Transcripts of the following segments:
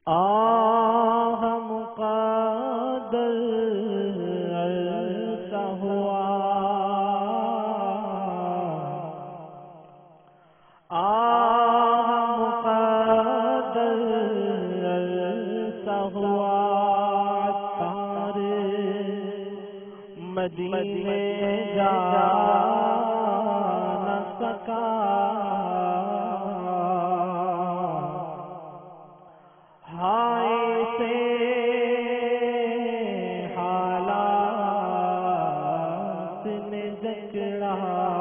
آہ مقدر عرصہ ہوا، آہ مقدر عرصہ ہوا، عطار مدینے جا نہ سکا، ہائے سے حالات نے جکڑا،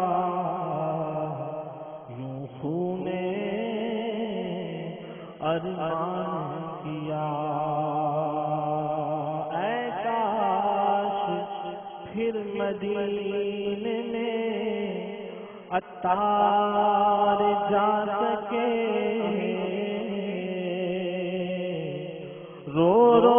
یوں خون ارمان کیا، اے کاش پھر مدینے میں عطار جا سکے، رو رو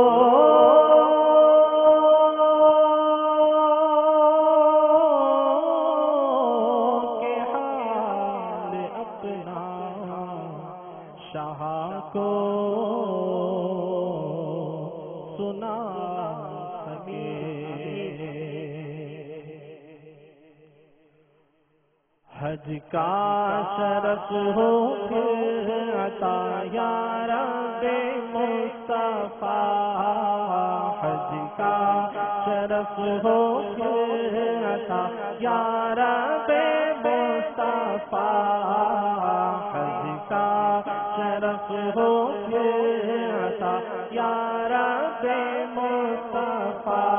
کے حال اپنا شاہ کو سنا سکے، حج کا شرف ہو پھر عطا یا رب مصطفیٰ، حج کا شرف ہو پھر عطا یا رب مصطفیٰ، حج کا شرف ہو پھر عطا یا رب مصطفیٰ،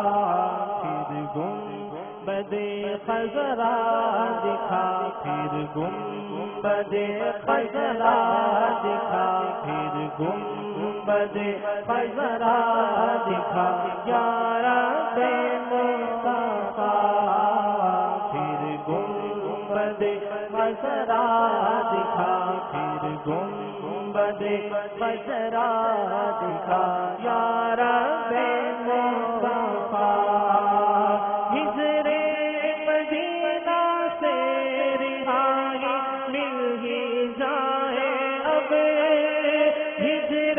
پھر گنبد خضرا دکھا، پھر گنبد خضرا دکھا، پھر گنبد خضرا دکھا یا رب مصطفیٰ، پھر گنبد خضرا دکھا، پھر گنبد خضرا دکھا یا رب مصطفیٰ، ہجر مدینہ سے رہائی مل ہی جائے اب، ہجر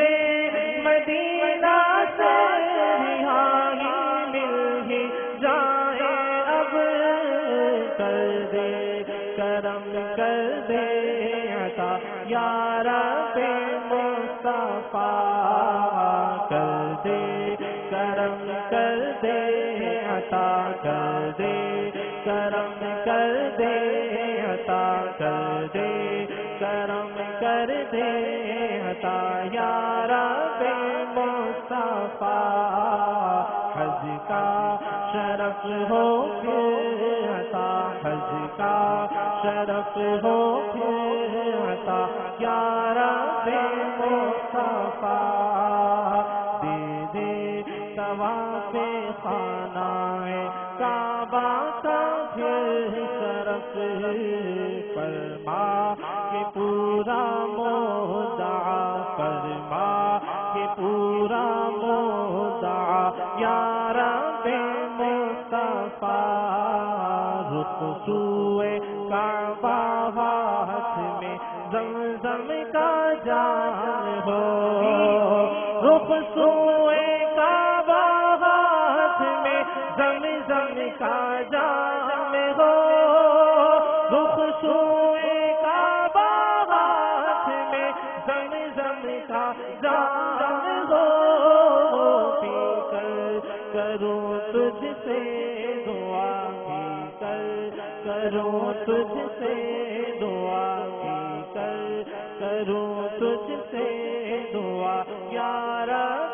مدینہ سے رہائی مل ہی جائے اب، کر دے کرم کر دے عطا یا رب مصطفیٰ، کر دے کرم کر دے عطا، کر دے کرم کر دے عطا، کر دے کرم کر دے عطا یا رب مصطفیٰ، حج کا شرف ہو پھر عطا، حج کا شرف ہو پھر عطا یا رب مصطفیٰ، دے دے طواف خانہ کعبہ کا پھر شرف، فرما کہ پورا مودع، فرما کہ پورا مودع یا رب مصطفیٰ، رخ سوئے کعبہ ہاتھ میں زمزم کا جام ہو، رخ سوئے کعبہ ہاتھ میں زمزم کا جام ہو، رخ سوئے کعبہ ہاتھ میں زمزم کا جام ہو، پی کر کروں تجھ سے دعا، پی کر کروں تجھ سے دعا، پی کر کروں تجھ سے دعا یا رب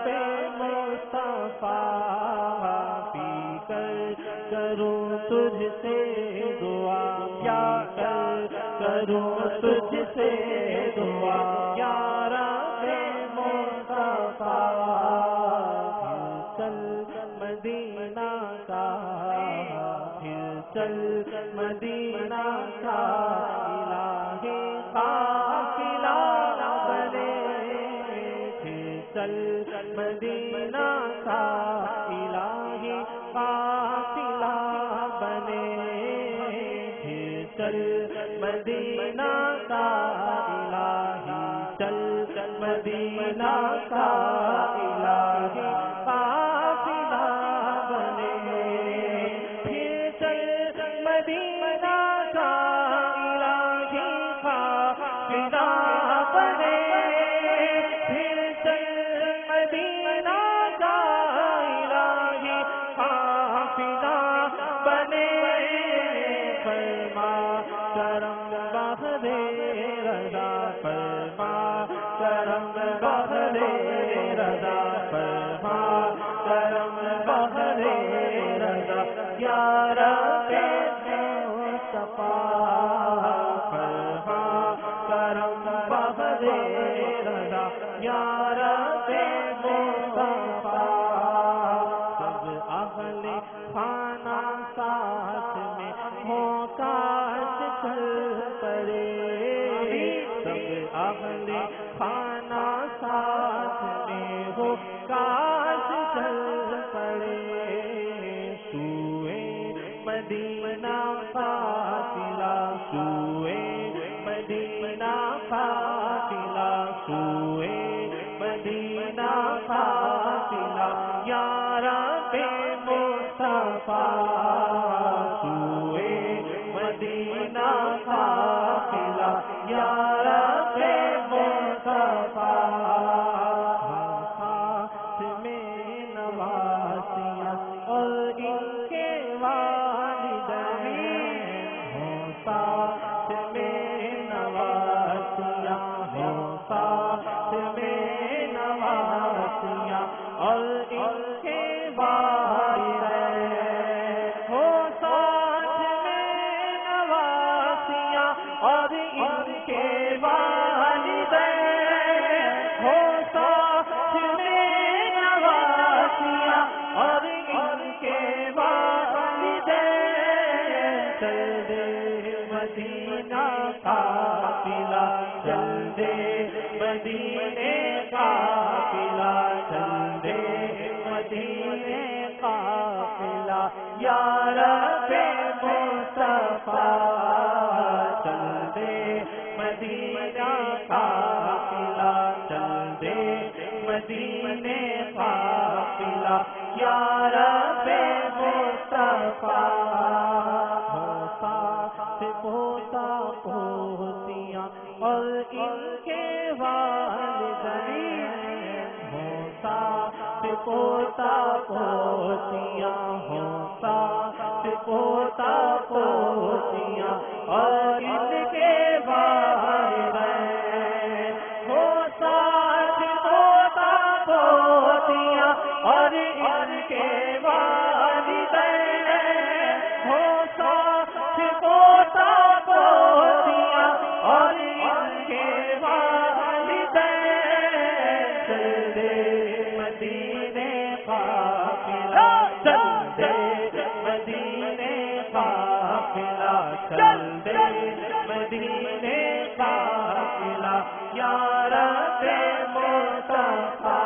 مصطفیٰ، پی کر کروں تجھ سے دعا، یا کر کروں تجھ سے دعا یا رب مصطفیٰ، پھر چل مدینہ کا، پھر چل مدینہ کا الہی قافلہ بنے، پھر چل مدینہ کا الہی قافلہ بنے، پھر چل مدینہ کا الہی چل مدینہ کا الہی قافلہ بنے، پھر چل مدینہ کا الہی قافلہ بنے، پھر چل مدینہ کا الہی قافلہ بنے، فرما کرم بخت رضا، فرما کرم بخت رضا، فرما کرم بخت رضا، یا رب مصطفیٰ، فرما کرم بخت رضا، یا رب مصطفیٰ، سب اہل خانہ ساتھ میں ہو کاش چل پڑے، سب اہل خانہ ساتھ میں ہو کاش چل پڑے، سوئے مدینہ قافلہ، سوئے مدینہ قافلہ، سوئے مدینہ قافلہ، یا رب مصطفیٰ، سوئے مدینہ قافلہ، یا رب مصطفیٰ، ہاتھ میں نواسیاں اور ان کے والدین، ہوں ساتھ میں نواسیاں، ہوں ساتھ میں نواسیاں اور ان کے والدین، ہو ساتھ میں نواسیاں اور ان کے والدین، ہو ساتھ میں نواسیاں اور ان کے والدین، چل دے مدینہ قافلہ، چل دے مدینے قافلہ، چل دے مدینے قافلہ، یا رب مصطفیٰ، چل دے مدینہ قافلہ، چل دے مدینے قافلہ، یا رب مصطفیٰ، ہو ساتھ پوتا پوتیاں اور ان کے والدین، ہو ساتھ پوتا پوتیاں، ہو ساتھ پوتا پوتیاں اور ان کے والدین، ہو ساتھ پوتا پوتیاں اور ان کے والدین، ہو ساتھ پوتا پوتیاں اور ان کے والدین، چل دے مدینے قافلہ، چل دے مدینے قافلہ، چل دے مدینے قافلہ، یا رب مصطفیٰ،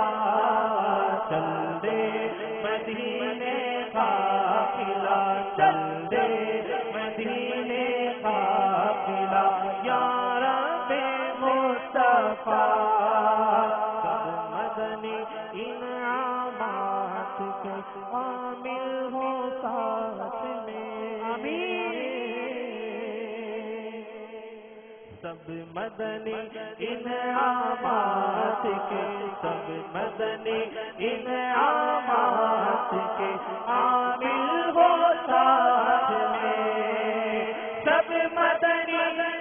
چل دے مدینے قافلہ، چل دے مدینے قافلہ، یا رب مصطفیٰ، سب مدنی انعامات کے عامل ہو ساتھ میں، آمین، سب مدنی انعامات کے، سب مدنی انعامات کے عامل ہو ساتھ میں، سب مدنی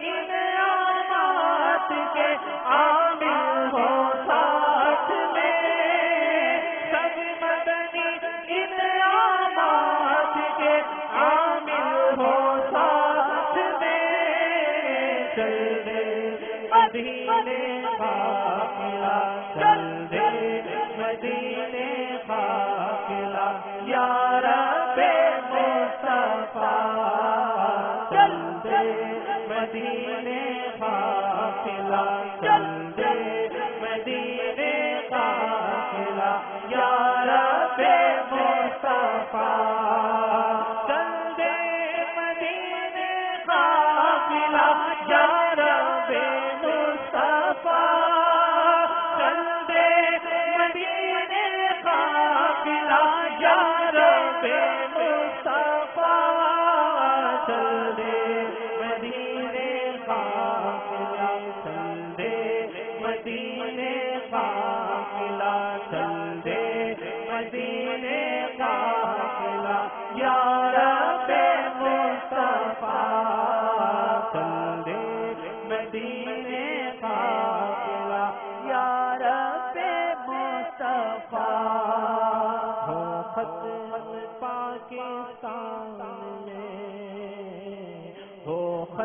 انعامات کے عامل ہو ساتھ میں، سب مدنی انعامات کے عامل ہو ساتھ میں، چل دے مدینے قافلہ، چل دے مدینے قافلہ، یا رب مصطفیٰ، چل دے مدینے قافلہ، چل دے مدینے قافلہ، یا رب مصطفیٰ، چل دے مدینے قافلہ، یا رب مصطفیٰ،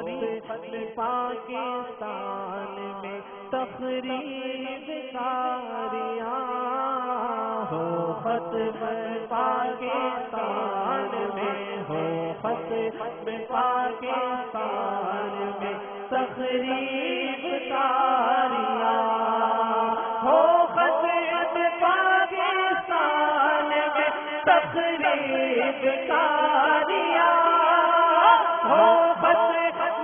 پاکستان میں تقریب کاریاں ہو، ختم پاکستان میں ہو، ختم پاکستان میں تقریب کاریاں ہو، ختم پاکستان میں تقریب کاریاں ہو، ختم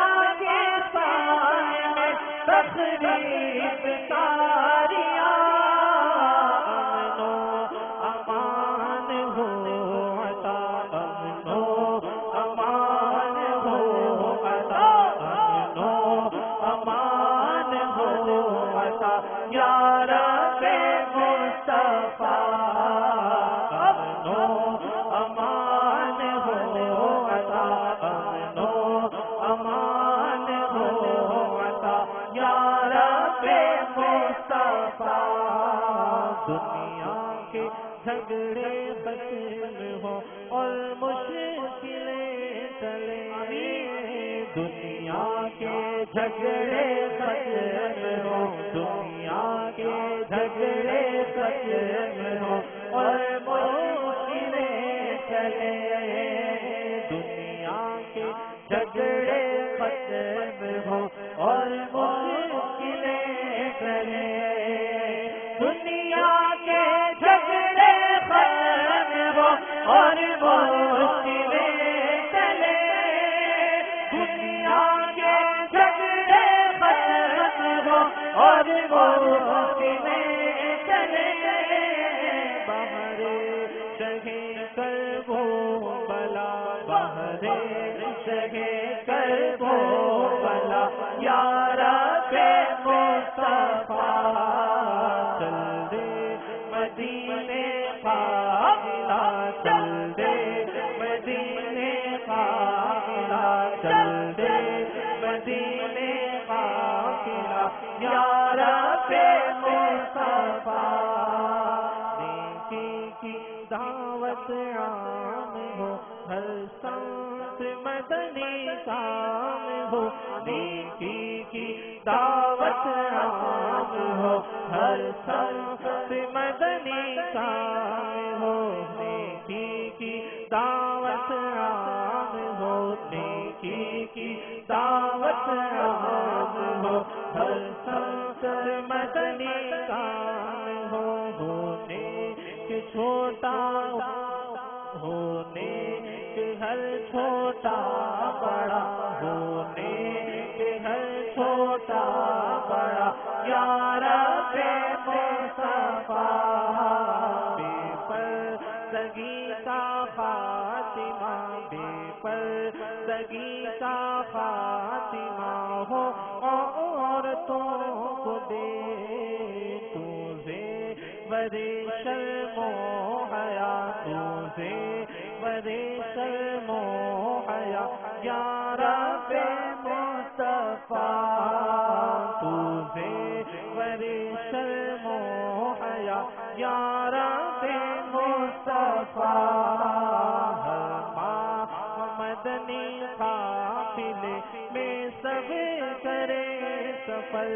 پاکستان میں تقریب کاریاں، امن و امان ہو عطا، امن و امان ہو عطا، امن و امان ہو عطا یا رب مصطفیٰ، امن و امان ہو عطا، امن و امان ہو عطا یا رب مصطفیٰ، دنیا کے جھگڑے ختم ہو اور مشکلیں ٹلے، دنیا کے جھگڑے ختم ہو، دنیا کے جھگڑے ختم ہو اور مشکلیں ٹلے، دنیا کے جھگڑے ختم ہو اور مشکلیں ٹلے، دنیا کے جھگڑے ختم ہو اور مشکلیں ٹلے، دنیا کے جھگڑے ختم ہو اور مشکلیں ٹلے، باہر شہے کرب و بلا، باہر شہے کرب و بلا یا رب مصطفیٰ، چل دے مدینے قافلہ، چل دے مدینے قافلہ، چل دے مدینے قافلہ یا رب مصطفیٰ، نیکی کی دعوت عام ہو، ہر سمت مدنی کام ہو، نیکی کی دعوت عام ہو، ہر سمت مدنی کام ہو، نیکی کی دعوت عام ہو، نیکی کی دعوت عام ہو، ہر سمت مدنی کام ہو، ہونے کہ چھوٹا ہونے کہ ہر چھوٹا بڑا، ہونے کہ ہر چھوٹا بڑا یا رب مصطفیٰ، بے پردگی کا خاتمہ، بے پردگی کا خاتمہ ہو عورتوں کو دے تو زیور شرم و حیا، تو زیور شرم و حیا یا رب مصطفیٰ، تو زیور شرم و حیا یا رب مصطفیٰ، ہر ماہ مدنی قافلے میں سب کرے سفر،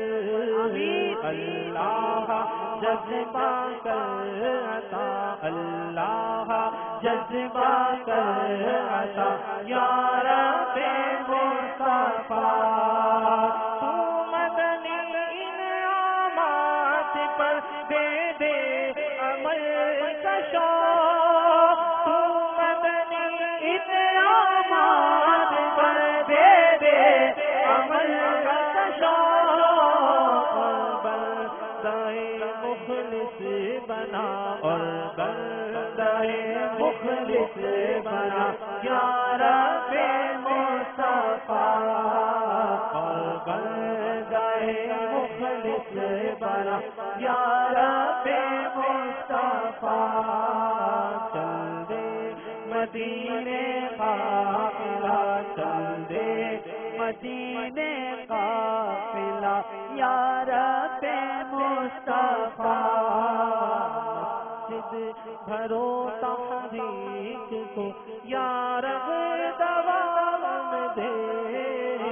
اللہ جذبہ کر عطا، اللہ جذبہ کر عطا یا رب مصطفیٰ، تو مدنی انعامات پر دے دے عمل کا شوق، تو مدنی انعامات پر دے دے عمل کا شوق، بندہ مخلص بنا اور بندہ مخلص بنا یا رب مصطفیٰ، اور بندہ مخلص بنا یا رب مصطفیٰ، چل دے مدینے قافلہ، چل دے مدینے قافلہ یا رب مصطفیٰ، مسجد بھرو تحریک کو یا رب دوام دے،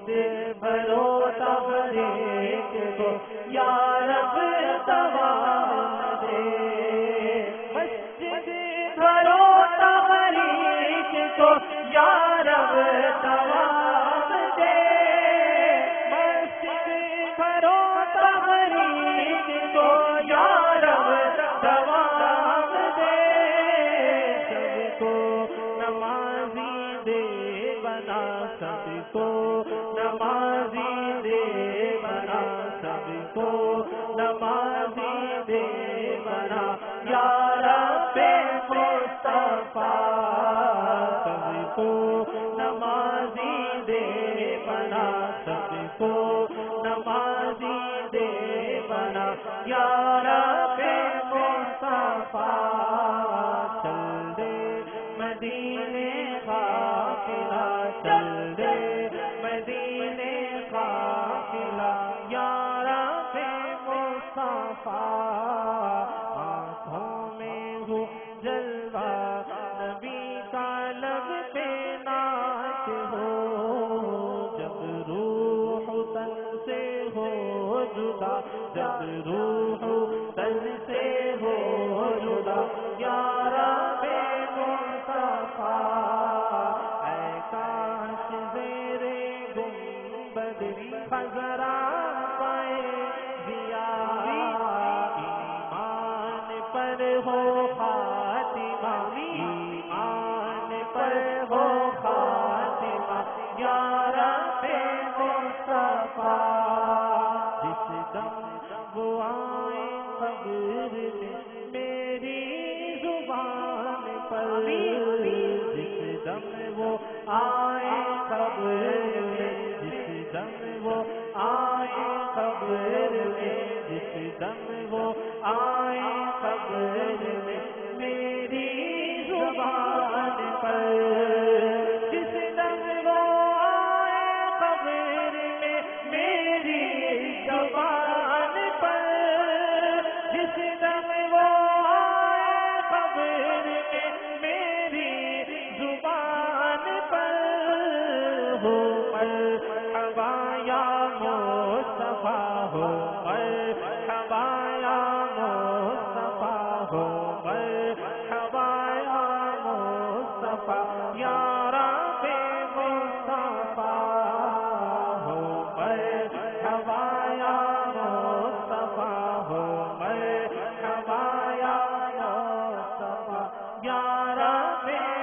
بھرو تحریک کو یا رب دوام دے، مسجد بھرو تحریک کو یا رب دوام دے، مسجد بھرو تحریک کو یا رب دوام دے، سب کو نمازی دے بنا، سب کو نمازی دے بنا، سب کو نمازی دے بنا، یا رب مصطفیٰ سب کو نمازی دے بنا، سب کو نمازی دے بنا، یا رب مصطفیٰ چل دے مدینے قافلہ، چل دے مدینے قافلہ، یا رب مصطفیٰ آنکھوں میں ہو جلوہ نبی کا، لب پہ ناچ ہو، جب روح تن سے ہو جدا، جب روح تن سے ہو جدا، یا رب مصطفیٰ اے کاش زیر گنبد خضرا پائے دیا، ایمان پر ہو خاتمہ، ایمان پر ہو خاتمہ، یا رب مصطفیٰ جس دم وہ آئے قبر میں میری زبان پر، جس دم وہ آئے قبر میں، جس دم وہ آئے قبر میں، جس دم وہ آئے قبر میں میری زبان پر، جس دم وہ آئے قبر میں میری زبان پر، جس دم وہ آئے قبر میں میری زبان پر، ہو مرحبا یا مصطفیٰ، ہو مرحبا یا مصطفیٰ، ہو مرحبا یا مصطفیٰ، یا رب مصطفیٰ ہو مرحبا یا مصطفیٰ، ہو مرحبا یا مصطفیٰ، یا رب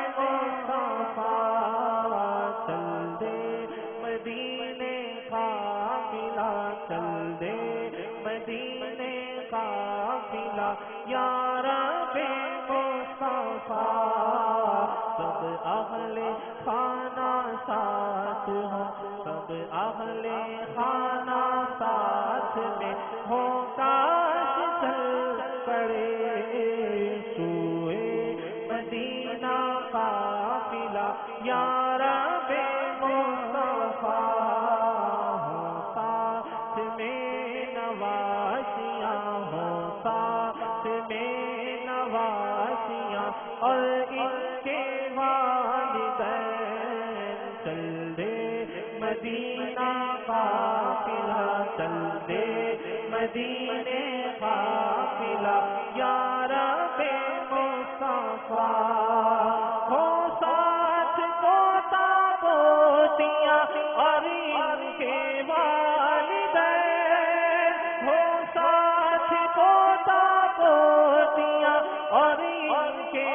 مصطفیٰ چل دے مدینے قافلہ، چل دے مدینے قافلہ، یا رب مصطفیٰ سب اہل خانہ ساتھ ہوں، سب اہل خانہ ساتھ میں ہوں، کاش چل پڑے سوئے مدینہ قافلہ، یا رب مصطفیٰ ہوں ساتھ میں نواسیاں، ہوں ساتھ میں نواسیاں، اور ان کے والدین چل دے مدینہ قافلہ، چل دے مدینے قافلہ، یا رب مصطفیٰ ہو ساتھ پوتا پوتیاں اور ان کے والدین، ہو ساتھ پوتا پوتیاں اور ان کے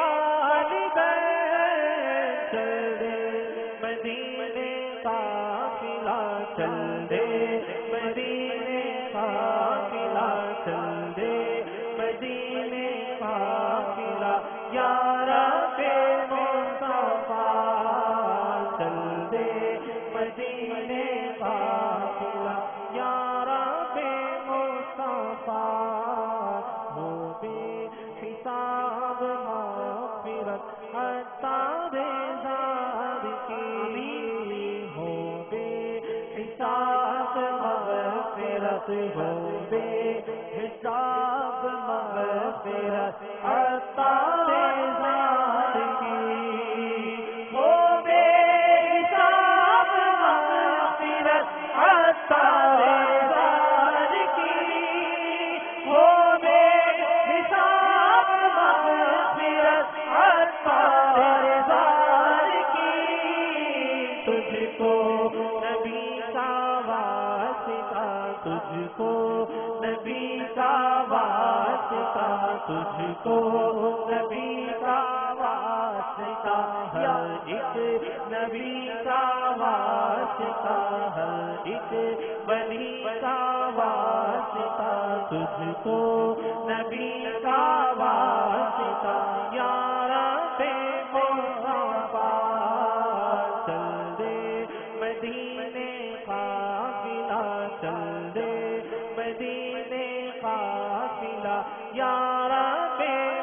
والدین، چل دے مدینے قافلہ، چل دے مدینے قافلہ، چل دے مدینے قافلہ، یا رب مصطفیٰ چل دے مدینے قافلہ، یا رب مصطفیٰ ہو بے حساب مغفرت عطار زاد کی، ہو بے حساب مغفرت، ہو بے حساب مغفرت عطار زاد کی، ہو بے حساب مغفرت تجھ کو نبی کا واسطہ، تجھ کو نبی کا واسطہ، ہر ایک نبی کا واسطہ، ہر ایک ولی کا واسطہ، تجھ کو نبی کا واسطہ، یا رب مصطفیٰ چل دے مدینے قافلہ، چل دے مدینے قافلہ، یا رب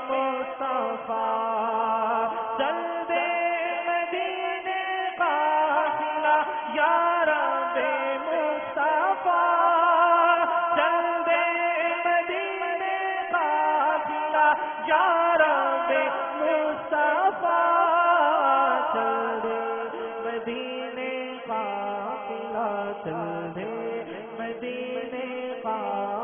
مصطفیٰ چل دے مدینے قافلہ، یا رب مصطفیٰ چل دے مدینے قافلہ، یا رب مصطفیٰ چل دے مدینے قافلہ، چل دے مدینے قافلہ۔